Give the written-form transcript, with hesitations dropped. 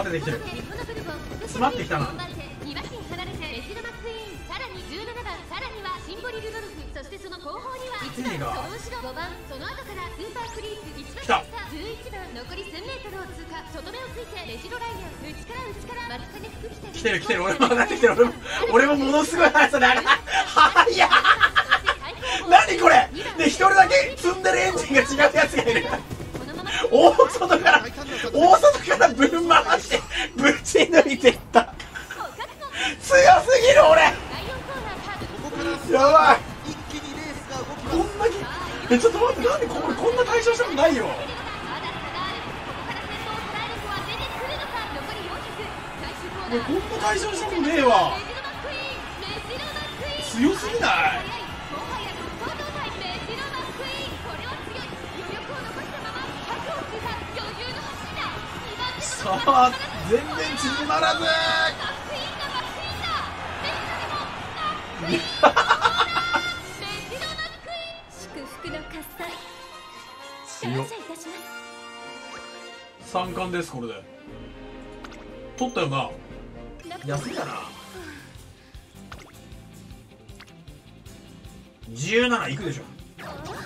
ててきてる。詰まってきたな。1位が来た。来てる来てる。俺も上がってきてる。俺もものすごい速さで上がる。はやー。何これ。で一人だけ積んでるエンジンが違うやつがいる。大外からぶん回してぶち抜いていった。強すぎる俺。やばい。こんだけちょっと待って、なんでこんな対象したことないよ。こんな対象したことねえわ。強すぎない？さあ全然縮まらず。強っ。3冠です。これで取ったよな。安いかな。17いくでしょ。